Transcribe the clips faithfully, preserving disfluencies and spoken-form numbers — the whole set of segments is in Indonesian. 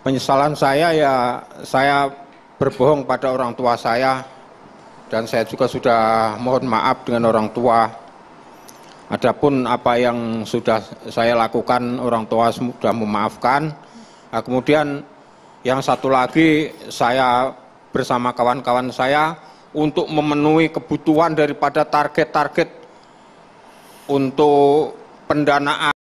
Penyesalan saya ya saya berbohong pada orang tua saya, dan saya juga sudah mohon maaf dengan orang tua. Adapun apa yang sudah saya lakukan, orang tua sudah memaafkan. Nah, kemudian yang satu lagi, saya bersama kawan-kawan saya untuk memenuhi kebutuhan daripada target-target untuk pendanaan.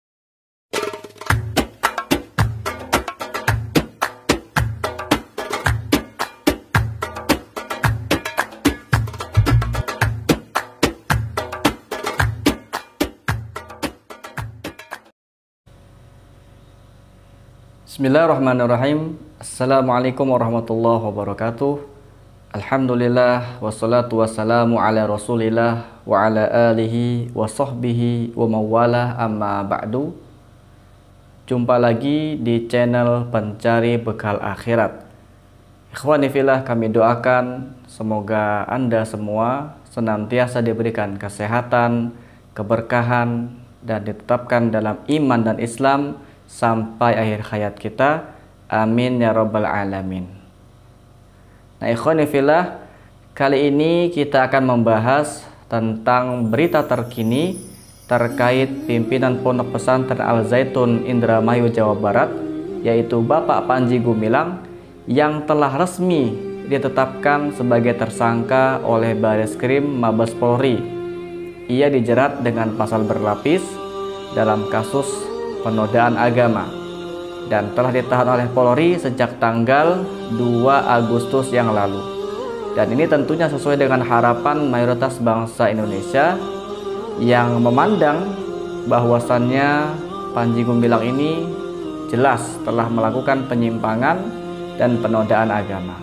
Bismillahirrahmanirrahim. Assalamualaikum warahmatullahi wabarakatuh. Alhamdulillah wassalatu wassalamu ala rasulillah wa ala alihi wa sahbihi wa mawalah, amma ba'du. Jumpa lagi di channel Pencari Bekal Akhirat. Ikhwani fillah, kami doakan semoga Anda semua senantiasa diberikan kesehatan, keberkahan, dan ditetapkan dalam iman dan Islam sampai akhir hayat kita. Amin ya rabbal alamin. Nah, ikhwani fillah, kali ini kita akan membahas tentang berita terkini terkait pimpinan Pondok Pesantren Al Zaitun Indramayu, Jawa Barat, yaitu Bapak Panji Gumilang, yang telah resmi ditetapkan sebagai tersangka oleh Bareskrim Mabes Polri. Ia dijerat dengan pasal berlapis dalam kasus penodaan agama dan telah ditahan oleh Polri sejak tanggal dua Agustus yang lalu. Dan ini tentunya sesuai dengan harapan mayoritas bangsa Indonesia yang memandang bahwasannya Panji Gumilang ini jelas telah melakukan penyimpangan dan penodaan agama.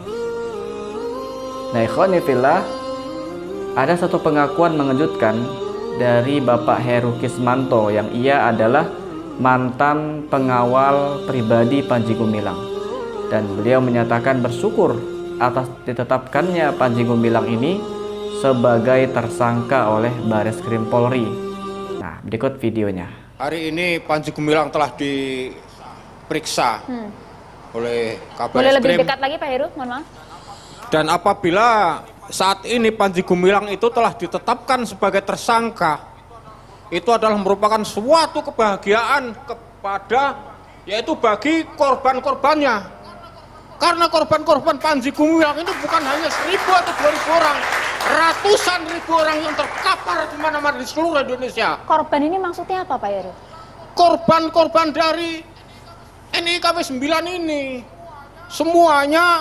Nah, ikhwani fillah, ada satu pengakuan mengejutkan dari Bapak Heru Kismanto yang ia adalah mantan pengawal pribadi Panji Gumilang, dan beliau menyatakan bersyukur atas ditetapkannya Panji Gumilang ini sebagai tersangka oleh Bareskrim Polri. Nah, berikut videonya. Hari ini Panji Gumilang telah diperiksa hmm. oleh Kabar Boleh Eskrim. lebih dekat lagi Pak Heru, mohon maaf. Dan apabila saat ini Panji Gumilang itu telah ditetapkan sebagai tersangka, itu adalah merupakan suatu kebahagiaan kepada, yaitu bagi korban-korbannya. Karena korban-korban Panji Gumilang itu bukan hanya seribu atau dua ribu orang, ratusan ribu orang yang terkapar di mana-mana di seluruh Indonesia. Korban ini maksudnya apa Pak Heru? Korban-korban dari N I K W sembilan ini semuanya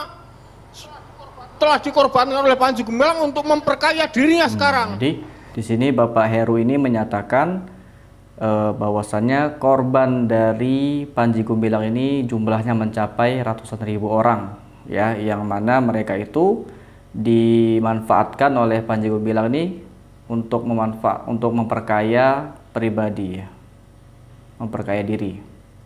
telah dikorbankan oleh Panji Gumilang untuk memperkaya dirinya sekarang. Hmm, jadi di sini Bapak Heru ini menyatakan eh, bahwasannya korban dari Panji Gumilang ini jumlahnya mencapai ratusan ribu orang, ya, yang mana mereka itu dimanfaatkan oleh Panji Gumilang ini untuk memanfaat untuk memperkaya pribadi, ya, memperkaya diri.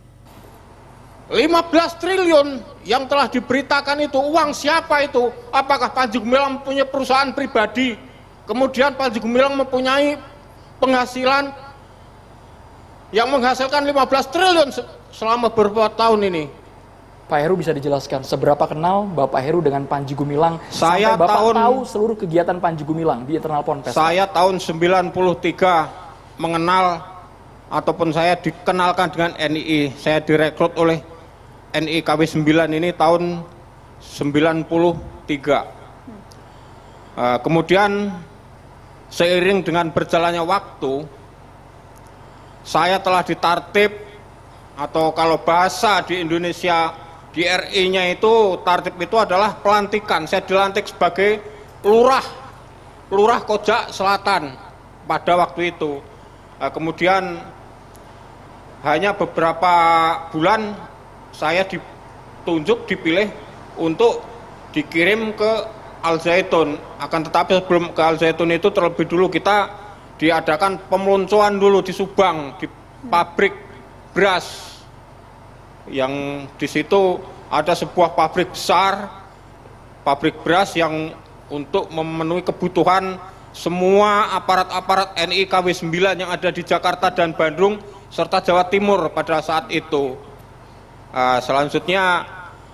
lima belas triliun yang telah diberitakan itu uang siapa itu? Apakah Panji Gumilang punya perusahaan pribadi? Kemudian Panji Gumilang mempunyai penghasilan yang menghasilkan lima belas triliun selama beberapa tahun ini. Pak Heru, bisa dijelaskan seberapa kenal Bapak Heru dengan Panji Gumilang? Saya sampai Bapak tahun, tahu seluruh kegiatan Panji Gumilang di internal Ponpes. Saya tahun sembilan puluh tiga mengenal ataupun saya dikenalkan dengan N I I. Saya direkrut oleh N I K W sembilan ini tahun sembilan puluh tiga. Uh, kemudian seiring dengan berjalannya waktu, saya telah ditartib, atau kalau bahasa di Indonesia di R I-nya itu tartib itu adalah pelantikan. Saya dilantik sebagai lurah, lurah Koja Selatan pada waktu itu. Nah, kemudian hanya beberapa bulan saya ditunjuk, dipilih untuk dikirim ke Al Zaitun. Akan tetapi sebelum ke Al Zaitun itu terlebih dulu kita diadakan pemeluncuran dulu di Subang, di pabrik beras, yang di situ ada sebuah pabrik besar, pabrik beras yang untuk memenuhi kebutuhan semua aparat-aparat N I K W sembilan yang ada di Jakarta dan Bandung serta Jawa Timur pada saat itu. Uh, selanjutnya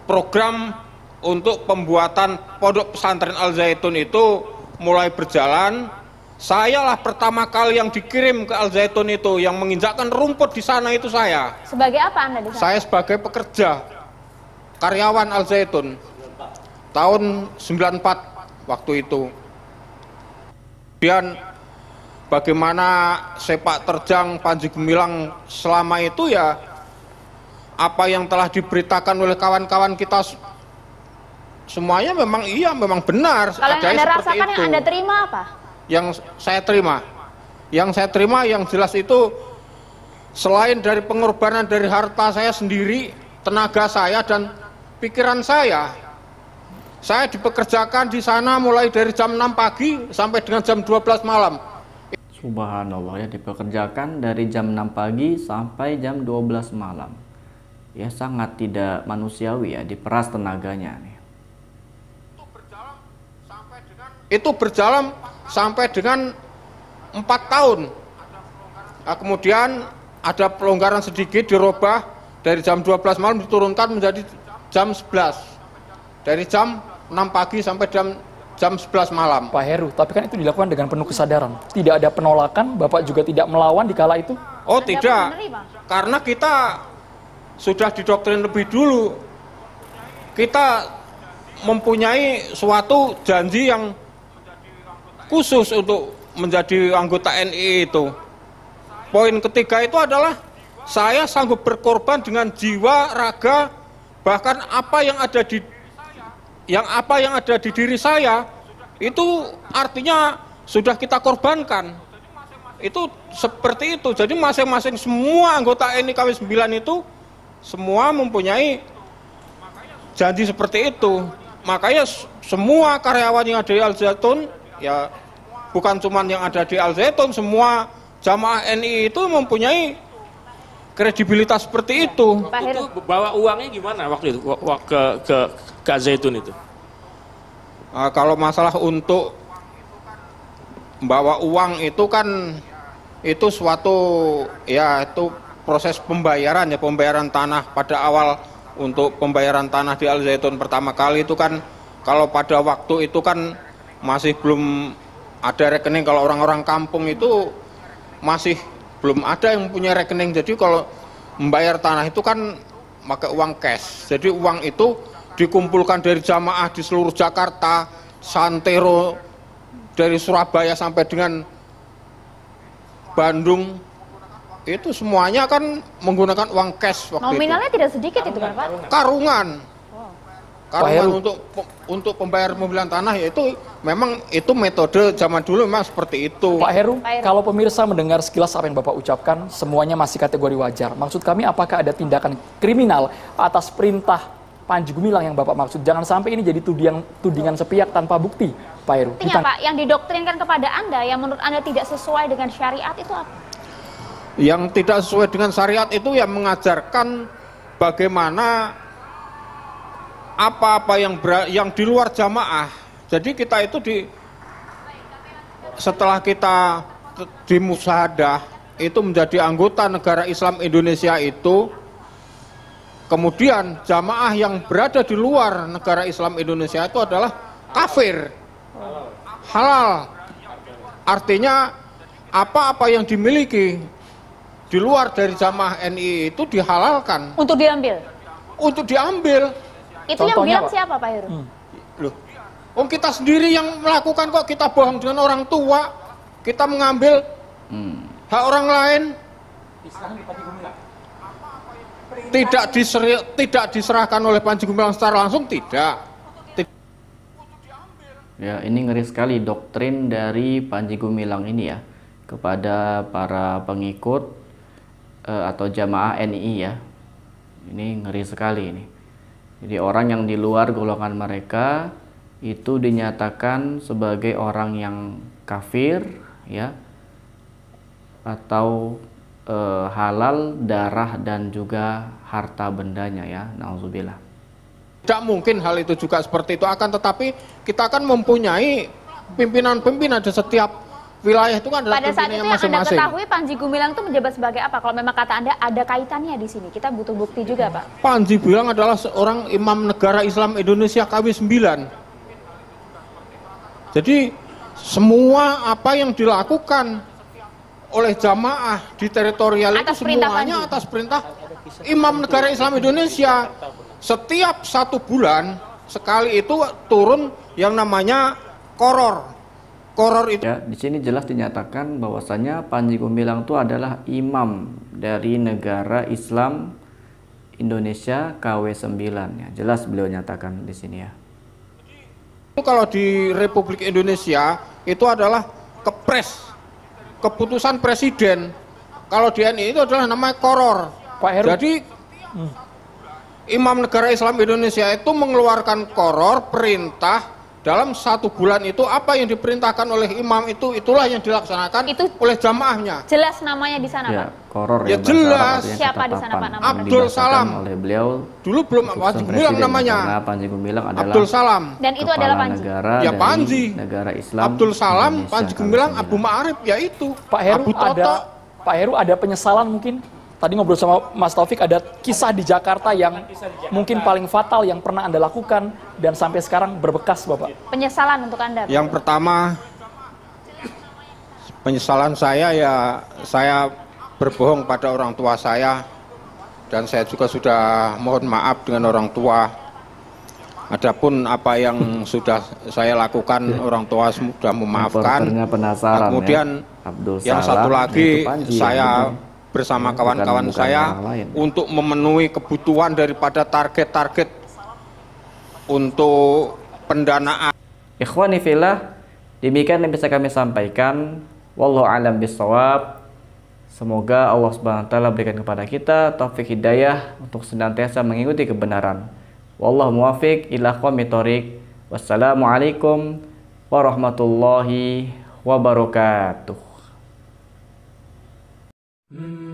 program untuk pembuatan Pondok Pesantren Al Zaitun itu mulai berjalan. Sayalah pertama kali yang dikirim ke Al Zaitun itu, yang menginjakkan rumput di sana itu saya. Sebagai apa Anda di sana? Saya sebagai pekerja, karyawan Al Zaitun, tahun sembilan puluh empat waktu itu. Kemudian bagaimana sepak terjang Panji Gumilang selama itu ya, apa yang telah diberitakan oleh kawan-kawan kita semuanya memang iya, memang benar. Kalau yang Anda rasakan, yang Anda terima apa? Yang saya terima, yang saya terima yang jelas itu, selain dari pengorbanan dari harta saya sendiri, tenaga saya dan pikiran saya, saya dipekerjakan di sana mulai dari jam enam pagi sampai dengan jam dua belas malam. Subhanallah, ya, dipekerjakan dari jam enam pagi sampai jam dua belas malam. Ya, sangat tidak manusiawi ya, diperas tenaganya nih. Itu berjalan sampai dengan empat tahun. Nah, kemudian ada pelonggaran sedikit, dirubah dari jam dua belas malam diturunkan menjadi jam sebelas. Dari jam enam pagi sampai jam jam sebelas malam. Pak Heru, tapi kan itu dilakukan dengan penuh kesadaran. Tidak ada penolakan, Bapak juga tidak melawan di kala itu? Oh Anda tidak, menerima? karena kita sudah didoktrin lebih dulu. Kita mempunyai suatu janji yang khusus untuk menjadi anggota N I itu. Poin ketiga itu adalah saya sanggup berkorban dengan jiwa, raga, bahkan apa yang ada di yang apa yang ada di diri saya itu artinya sudah kita korbankan. Itu seperti itu. Jadi masing-masing semua anggota N I K W sembilan itu semua mempunyai janji seperti itu. Makanya semua karyawan yang ada di Al Zaitun, ya bukan cuma yang ada di Al Zaitun, semua jamaah N I itu mempunyai kredibilitas seperti itu. Pak Heru, Itu bawa uangnya gimana waktu itu ke ke ke Al Zaitun itu? Nah, kalau masalah untuk membawa uang itu kan itu suatu ya itu proses pembayaran ya, pembayaran tanah pada awal. Untuk pembayaran tanah di Al Zaitun pertama kali itu kan kalau pada waktu itu kan masih belum ada rekening. Kalau orang-orang kampung itu masih belum ada yang punya rekening. Jadi kalau membayar tanah itu kan pakai uang cash. Jadi uang itu dikumpulkan dari jamaah di seluruh Jakarta, santero dari Surabaya sampai dengan Bandung, itu semuanya kan menggunakan uang cash waktu nominalnya itu. tidak sedikit itu kan Pak? Karungan. Karungan Heru. untuk untuk pembayar pembelian tanah, yaitu memang itu metode zaman dulu memang seperti itu. Pak Heru, Pak Heru. kalau pemirsa mendengar sekilas apa yang Bapak ucapkan, semuanya masih kategori wajar. Maksud kami, apakah ada tindakan kriminal atas perintah Panji Gumilang yang Bapak maksud? Jangan sampai ini jadi tudingan, tudingan sepihak tanpa bukti, Pak Heru. Artinya Pak, yang didoktrinkan kepada Anda yang menurut Anda tidak sesuai dengan syariat itu apa? Yang tidak sesuai dengan syariat itu yang mengajarkan bagaimana apa-apa yang ber, yang di luar jamaah. Jadi kita itu di setelah kita di musyahadah itu menjadi anggota negara Islam Indonesia itu, kemudian jamaah yang berada di luar negara Islam Indonesia itu adalah kafir, halal. Artinya apa-apa yang dimiliki di luar dari jamaah N I itu dihalalkan Untuk diambil? untuk diambil. Itu Contohnya, yang bilang Pak? siapa Pak Heru? Hmm. Loh, om kita sendiri yang melakukan, kok kita bohong dengan orang tua, kita mengambil Hmm. hak orang lain, tidak diseri, tidak diserahkan oleh Panji Gumilang secara langsung, tidak. Tid- Ya, ini ngeri sekali doktrin dari Panji Gumilang ini ya kepada para pengikut eh, atau jamaah N I ya. Ini ngeri sekali ini. Jadi orang yang di luar golongan mereka itu dinyatakan sebagai orang yang kafir ya, atau eh, halal darah dan juga harta bendanya ya, nauzubillah. Tidak mungkin hal itu juga seperti itu, akan tetapi kita kan mempunyai pimpinan-pimpinan di setiap wilayah itu kan adalah Pada saat itu pimpinannya yang Anda masing-masing. ketahui Panji Gumilang itu menjabat sebagai apa? Kalau memang kata Anda ada kaitannya di sini, kita butuh bukti juga, Pak. Panji Gumilang adalah seorang imam negara Islam Indonesia K W sembilan. Jadi semua apa yang dilakukan oleh jamaah di teritorial Atas itu perintah semuanya Panji. atas perintah imam negara Islam Indonesia. Setiap satu bulan sekali itu turun yang namanya koror. Koror itu Ya, di sini jelas dinyatakan bahwasanya Panji Gumilang itu adalah imam dari negara Islam Indonesia K W sembilan ya. Jelas beliau nyatakan di sini ya. itu kalau di Republik Indonesia itu adalah kepres, keputusan presiden. Kalau di N I itu adalah namanya koror. Pak Heru. Jadi imam negara Islam Indonesia itu mengeluarkan koror perintah dalam satu bulan itu apa yang diperintahkan oleh imam itu itulah yang dilaksanakan Itu oleh jamaahnya. jelas namanya di sana, Ya, Pak. koror Ya, bahasa jelas. Arab artinya Siapa di sana, ketetapan Pak, namanya? yang Abdul dibacakan Salam. oleh beliau. Dulu belum keputusan Panji Gumilang presiden, namanya. karena Panji Gumilang adalah Abdul Salam. Dan itu kepala adalah Panji. negara Ya, dari Panji. negara Islam Abdul Salam, Indonesia Panji K W Gumilang, sembilan. Abu Ma'arif, yaitu Pak Heru Abu Toto. ada Pak Heru ada penyesalan mungkin. Tadi ngobrol sama Mas Taufik ada kisah di Jakarta yang mungkin paling fatal yang pernah Anda lakukan dan sampai sekarang berbekas, Bapak. Penyesalan untuk Anda, Pak. Yang pertama, penyesalan saya ya saya berbohong pada orang tua saya dan saya juga sudah mohon maaf dengan orang tua. Adapun apa yang sudah saya lakukan orang tua sudah memaafkan. Reporternya penasaran Kemudian ya. Abdul yang Salam, satu lagi yaitu Panji, saya ya, bersama bukan- kawan-kawan bukan saya orang lain. untuk memenuhi kebutuhan daripada target-target untuk pendanaan. Ikhwani fillah, demikian yang bisa kami sampaikan. Wallahu a'lam bishawab. Semoga Allah Subhanahu wa taala berikan kepada kita taufik hidayah untuk senantiasa mengikuti kebenaran. Wallahu muwaffiq ila aqwamit thoriq. Wassalamualaikum warahmatullahi wabarakatuh.